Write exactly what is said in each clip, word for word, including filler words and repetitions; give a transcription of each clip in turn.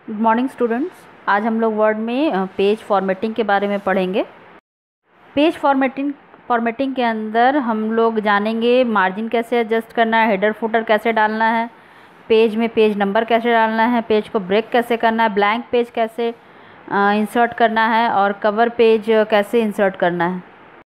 Good morning students. आज हम लोग वर्ड में पेज फॉर्मेटिंग के बारे में पढ़ेंगे। पेज फॉर्मेटिंग फॉर्मेटिंग के अंदर हम लोग जानेंगे मार्जिन कैसे एडजस्ट करना है, हेडर फुटर कैसे डालना है, पेज में पेज नंबर कैसे डालना है, पेज को ब्रेक कैसे करना है, ब्लैंक पेज कैसे इंसर्ट करना है और कवर पेज कैसे इंसर्ट करना है।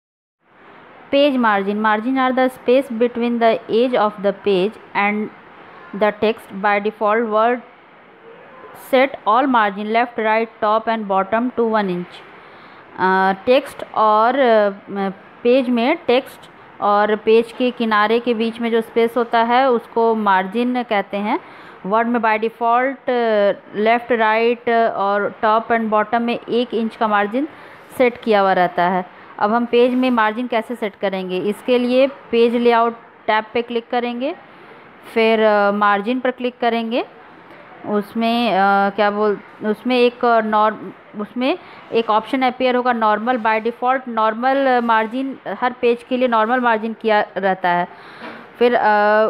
Page margin margin are the space between the edge of the page and the text. By default word set all margin left, right, top and bottom to one inch. Text और page में text और page के किनारे के बीच में जो space होता है उसको मार्जिन कहते हैं। वर्ड में बाय डिफ़ॉल्ट लेफ़्ट, राइट और टॉप एंड बॉटम में एक इंच का मार्जिन सेट किया हुआ रहता है। अब हम पेज में मार्जिन कैसे सेट करेंगे, इसके लिए पेज लेआउट टैब पे क्लिक करेंगे, फिर मार्जिन पर क्लिक करेंगे। उसमें आ, क्या बोल उसमें एक नॉर्म उसमें एक ऑप्शन अपीयर होगा normal. By default normal margin हर पेज के लिए नॉर्मल मार्जिन किया रहता है। फिर आ,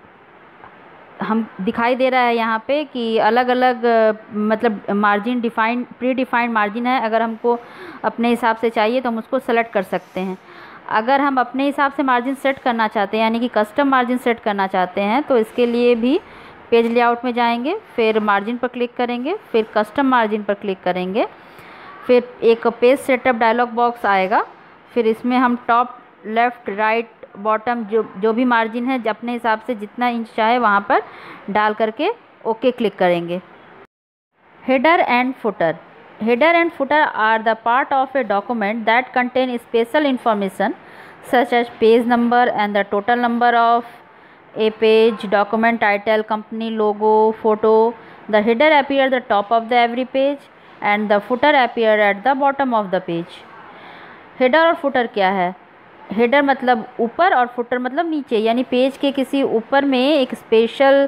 हम दिखाई दे रहा है यहाँ पे कि अलग अलग मतलब margin defined predefined margin है। अगर हमको अपने हिसाब से चाहिए तो हम उसको सेलेक्ट कर सकते हैं। अगर हम अपने हिसाब से मार्जिन सेट करना चाहते हैं यानी कि कस्टम मार्जिन सेट करना चाहते हैं तो इसके लिए भी पेज लेआउट में जाएंगे, फिर मार्जिन पर क्लिक करेंगे, फिर कस्टम मार्जिन पर क्लिक करेंगे, फिर एक पेज सेटअप डायलॉग बॉक्स आएगा। फिर इसमें हम टॉप, लेफ़्ट, राइट, बॉटम जो जो भी मार्जिन है अपने हिसाब से जितना इंच चाहे वहाँ पर डाल करके ओके क्लिक करेंगे। Header and footer header and footer are the part of a document that contain special information such as page number and the total number of a page, document title, company logo, photo. The header appear at the top of the every page and the footer appear at the bottom of the page. header और footer क्या है? header मतलब ऊपर और footer मतलब नीचे, यानी page के किसी ऊपर में एक स्पेशल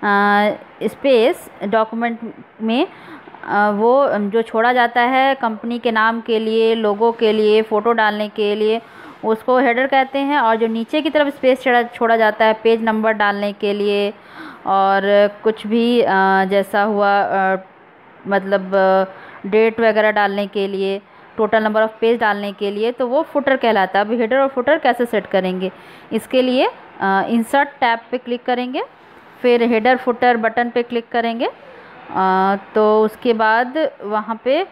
स्पेस डॉक्यूमेंट में आ, वो जो छोड़ा जाता है कंपनी के नाम के लिए, लोगो के लिए, फ़ोटो डालने के लिए, उसको हेडर कहते हैं। और जो नीचे की तरफ स्पेस छोड़ा छोड़ा जाता है पेज नंबर डालने के लिए और कुछ भी आ, जैसा हुआ आ, मतलब डेट वगैरह डालने के लिए, टोटल नंबर ऑफ़ पेज डालने के लिए, तो वो फुटर कहलाता है। अब हेडर और फुटर कैसे सेट करेंगे, इसके लिए इंसर्ट टैब पे क्लिक करेंगे, फिर हेडर फुटर बटन पे क्लिक करेंगे। आ, तो उसके बाद वहाँ पे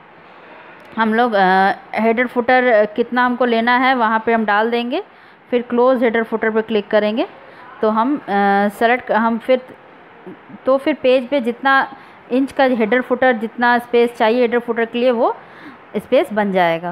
हम लोग हेडर फुटर कितना हमको लेना है वहाँ पे हम डाल देंगे, फिर क्लोज हेडर फुटर पे क्लिक करेंगे तो हम सेलेक्ट हम फिर तो फिर पेज पे जितना इंच का हेडर फुटर जितना स्पेस चाहिए हेडर फुटर के लिए वो स्पेस बन जाएगा।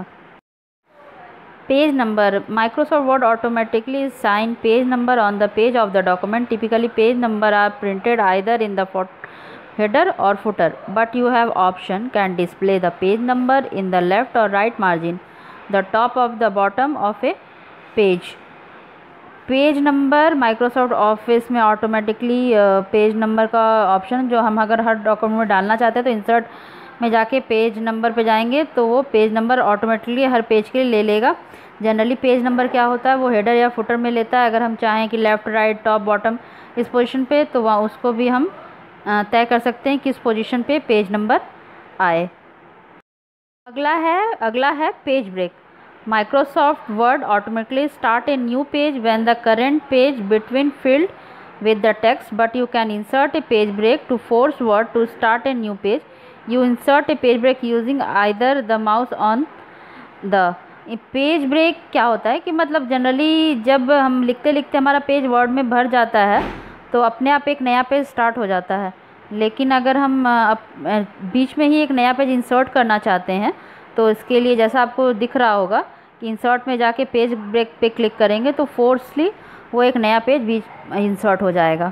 Page number Microsoft word automatically assign page number on the page of the document. Typically page number are printed either in the header or footer, but you have option can display the page number in the left or right margin, the top of the bottom of a page. Page number Microsoft office में automatically page number का option जो हम अगर हर document में डालना चाहते हैं तो इंसर्ट में जाके पेज नंबर पे जाएंगे तो वो पेज नंबर ऑटोमेटिकली हर पेज के लिए ले लेगा। जनरली पेज नंबर क्या होता है वो हेडर या फुटर में लेता है। अगर हम चाहें कि लेफ़्ट, राइट, टॉप, बॉटम इस पोजीशन पे तो वहाँ उसको भी हम तय कर सकते हैं किस पोजीशन पे पेज नंबर आए। अगला है अगला है page break. Microsoft word automatically start a new page when the current page between filled with the text, but you can insert a page break to force word to start a new page. You insert a page break using either the mouse on the. Page break क्या होता है कि मतलब generally जब हम लिखते लिखते हमारा पेज वर्ड में भर जाता है तो अपने आप एक नया पेज स्टार्ट हो जाता है। लेकिन अगर हम बीच में ही एक नया पेज इंसर्ट करना चाहते हैं तो इसके लिए जैसा आपको दिख रहा होगा कि इंसर्ट में जाके पेज ब्रेक पे क्लिक करेंगे तो फोर्सली वो एक नया पेज बीच इंसर्ट हो जाएगा।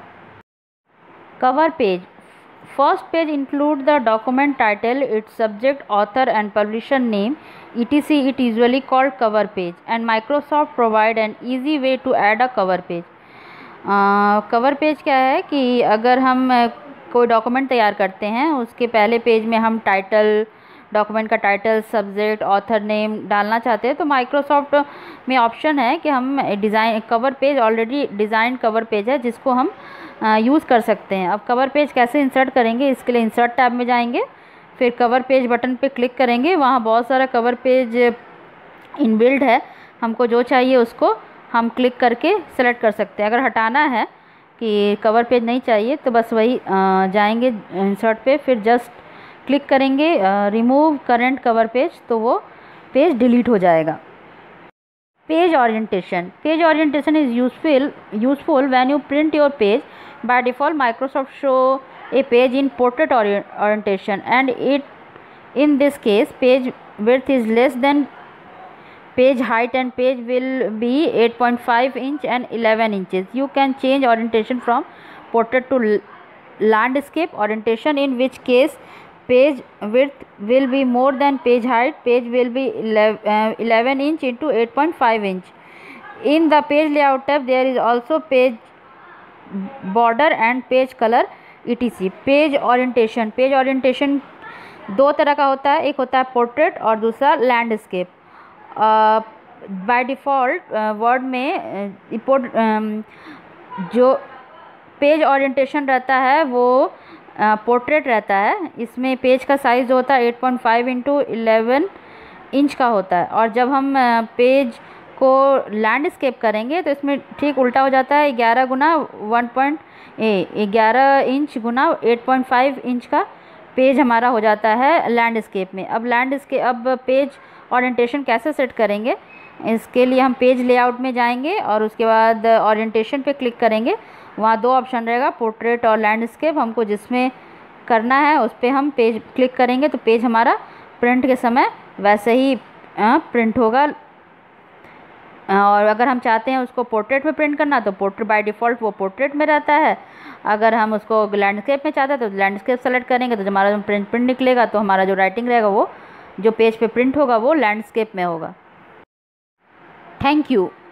Cover page first page include the document title, its subject, author and publisher name, etc. It usually called cover page and Microsoft provide an easy way to add a cover page. Cover uh, page क्या है कि अगर हम uh, कोई document तैयार करते हैं उसके पहले पेज में हम टाइटल, डॉक्यूमेंट का टाइटल, सब्जेक्ट, ऑथर नेम डालना चाहते हैं तो माइक्रोसॉफ्ट में ऑप्शन है कि हम design cover page already design cover page है जिसको हम यूज़ कर सकते हैं। अब कवर पेज कैसे इंसर्ट करेंगे, इसके लिए इंसर्ट टैब में जाएंगे, फिर कवर पेज बटन पे क्लिक करेंगे। वहाँ बहुत सारा कवर पेज इनबिल्ट है, हमको जो चाहिए उसको हम क्लिक करके सेलेक्ट कर सकते हैं। अगर हटाना है कि कवर पेज नहीं चाहिए तो बस वही जाएंगे इंसर्ट पे, फिर जस्ट क्लिक करेंगे रिमूव करंट कवर पेज, तो वो पेज डिलीट हो जाएगा। Page orientation, page orientation is useful useful when you print your page. By default Microsoft show a page in portrait orientation and it in this case page width is less than page height and page will be eight point five inch and eleven inches. You can change orientation from portrait to landscape orientation, in which case page width will be more than page height. Page will be eleven inch into eight point five inch. In the page layout tab there is also page border and page color etc. Page orientation, page orientation दो तरह का होता है, एक होता है portrait और दूसरा लैंडस्केप। बाय डिफ़ॉल्ट वर्ड में इम्पोर्ट जो पेज ओरिएंटेशन रहता है वो पोर्ट्रेट रहता है। इसमें पेज का साइज़ जो होता है eight point five into eleven inch का होता है, और जब हम पेज को लैंडस्केप करेंगे तो इसमें ठीक उल्टा हो जाता है, ग्यारह गुना वन पॉइंट ग्यारह इंच गुना एट पॉइंट फाइव इंच का पेज हमारा हो जाता है लैंडस्केप में। अब लैंडस्केप अब पेज ओरिएंटेशन कैसे सेट करेंगे, इसके लिए हम पेज लेआउट में जाएंगे और उसके बाद ओरिएंटेशन पे क्लिक करेंगे। वहाँ दो ऑप्शन रहेगा, पोर्ट्रेट और लैंडस्केप। हमको जिसमें करना है उस पर हम पेज क्लिक करेंगे तो पेज हमारा प्रिंट के समय वैसे ही प्रिंट होगा। और अगर हम चाहते हैं उसको पोर्ट्रेट में प्रिंट करना तो पोर्ट्रेट बाय डिफ़ॉल्ट वो पोर्ट्रेट में रहता है। अगर हम उसको लैंडस्केप में चाहते हैं तो लैंडस्केप सेलेक्ट करेंगे तो हमारा जो प्रिंट प्रिंट निकलेगा, तो हमारा जो राइटिंग रहेगा वो जो पेज पे प्रिंट होगा वो लैंडस्केप में होगा। Thank you.